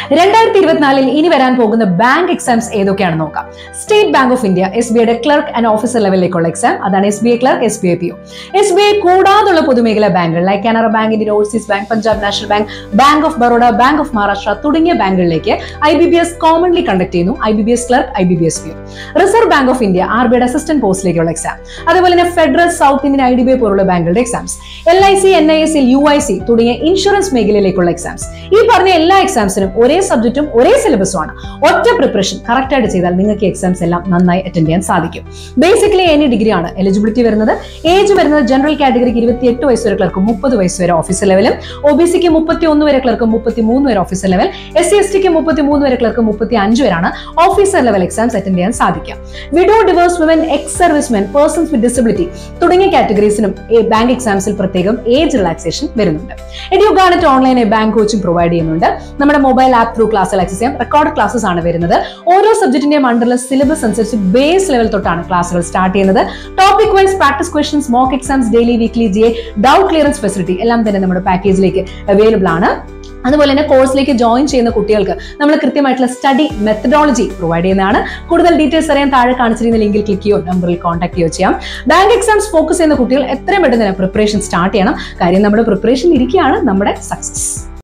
2024 ഇനി വരാൻ പോകുന്ന ബാങ്ക് എക്സാംസ് ഏതൊക്കെയാണെന്ന് നോക്കാം. സ്റ്റേറ്റ് ബാങ്ക് ഓഫ് ഇന്ത്യ SBIയുടെ ക്ലർക്ക് ആൻഡ് ഓഫീസർ ലെവലിലേക്കുള്ള എക്സാം, അതാണ് SBI clerk, SBI PO. SBI കൂടാതുള്ള പൊതുമേഖലാ ബാങ്കുകൾ like Canara Bank, Indian Overseas Bank, Punjab National Bank, Bank of Baroda, Bank of Maharashtra തുടങ്ങിയ ബാങ്കുകളിലേക്ക് IBPS കോമൺലി കണ്ടക്ട് ചെയ്യുന്നു. IBPS clerk, IBPS PO. Reserve Bank of India RBIയുടെ assistant പോസ്റ്റിലേക്കുള്ള എക്സാം, അതുപോലെ തന്നെ ഫെഡറൽ, സൗത്ത് ഇന്ത്യൻ, IDBI പോലുള്ള ബാങ്കുകളുടെ എക്സാംസ്, LIC, NISL, UIC തുടങ്ങിയ ഇൻഷുറൻസ് മേഖലയിലേക്കുള്ള എക്സാംസ്. ഈ പറഞ്ഞ എല്ലാ എക്സാംസിനും ഒരേ സബ്ജക്റ്റും ഒരേ സിലബസും ആണ്. ഒറ്റ പ്രിപ്പറേഷൻ കറക്റ്റ് ആയിട്ട് ചെയ്താൽ നിങ്ങൾക്ക് എക്സാംസ് എല്ലാം നന്നായി അറ്റൻഡ് ചെയ്യാൻ സാധിക്കും. ബേസിക്കലി എനി ഡിഗ്രി ആണ് എലിജിബിലിറ്റി വരുന്നത്. ഏജ് വരുന്നത് ജനറൽ കാറ്റഗറിക്ക് 28 വയസ്സ് വരെ ക്ലർക്കും 30 വയസ്സ് വരെ ഓഫീസർ ലെവലും, OBCക്ക് 31 വരെ ക്ലർക്കും 33 വരെ ഓഫീസർ ലെവൽ, SC STക്ക് 33 വരെ ക്ലർക്കും 35 വരെയാണ് ഓഫീസർ ലെവൽ എക്സാംസ് അറ്റൻഡ് ചെയ്യാൻ സാധിക്കും. Widow, divorce women, ex servicemen, persons with disability തുടങ്ങിയ കാറ്റഗറീസിനും ബാങ്ക് എക്സാംസിൽ പ്രത്യേകം ഏജ് റിലാക്സേഷൻ വരുന്നുണ്ട്. എഡ്യൂഗാർനെറ്റ് ഓൺലൈനായി ബാങ്ക് കോച്ചിങ് പ്രൊവൈഡ് ചെയ്യുന്നുണ്ട്. നമ്മുടെ മൊബൈൽ ആപ്പ് ത്രൂ ക്ലാസ്സുകൾ ആക്സസ് ചെയ്യാം. റെക്കോർഡ് ക്ലാസ്സസ് ആണ് വരുന്നത്. ഓരോ സബ്ജക്റ്റിന്റെയും അണ്ടറിലെ സിലബസ് അനുസരിച്ച് ബേസ് ലെവൽ തൊട്ടാണ് ക്ലാസ്സുകൾ സ്റ്റാർട്ട് ചെയ്യുന്നത്. Topic wise practice questions, mock exams, daily, weekly, GA, doubt clearance facility എല്ലാം തന്നെ നമ്മുടെ പാക്കേജിലേക്ക് അവൈലബിൾ ആണ്. അതുപോലെ തന്നെ കോഴ്സിലേക്ക് ജോയിൻ ചെയ്യുന്ന കുട്ടികൾക്ക് നമ്മൾ കൃത്യമായിട്ടുള്ള സ്റ്റഡി മെത്തഡോളജി പ്രൊവൈഡ് ചെയ്യുന്നതാണ്. കൂടുതൽ ഡീറ്റെയിൽസ് അറിയാൻ താഴെ കാണിച്ചിരിക്കുന്ന ലിങ്കിൽ ക്ലിക്ക് ചെയ്യോ നമ്പറിൽ കോൺടാക്ട് ചെയ്യുകയോ ചെയ്യാം. ബാങ്ക് എക്സാംസ് ഫോക്കസ് ചെയ്യുന്ന കുട്ടികൾ എത്രയും പെട്ടെന്ന് തന്നെ പ്രിപ്പറേഷൻ സ്റ്റാർട്ട് ചെയ്യണം. കാര്യം നമ്മുടെ പ്രിപ്പറേഷൻ ഇരിക്കുകയാണ് നമ്മുടെ സക്സസ്.